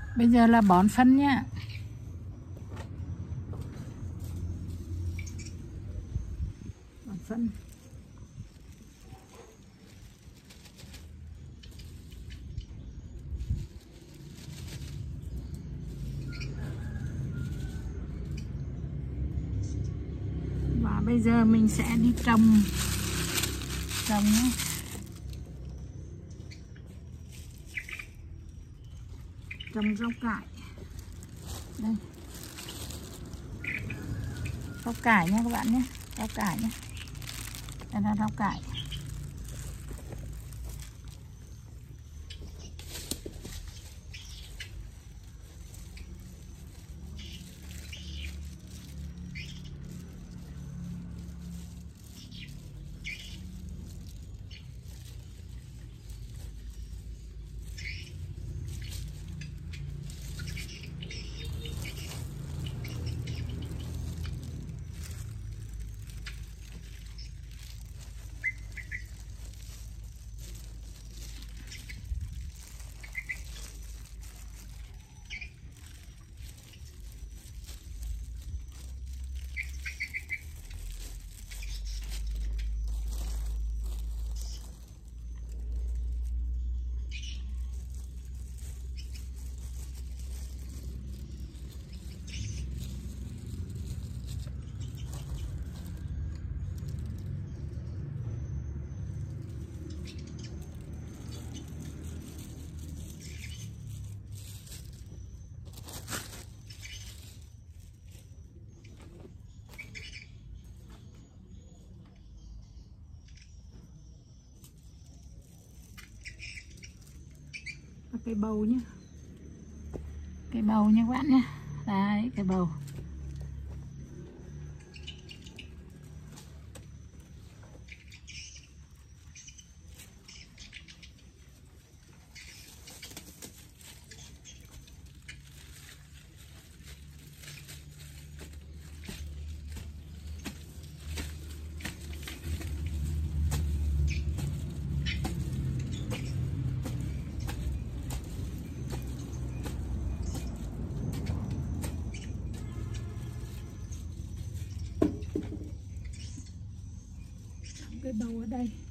Bây giờ là bón phân nhá. Bón phân. Và bây giờ mình sẽ đi trồng nhé. Trồng rau cải. Đây. Rau cải nha các bạn nhé. Rau cải nhé. Đây là rau cải. Cây bầu nhé. Cây bầu nha các bạn nhé. Đấy, cây bầu. Cây bầu ở đây.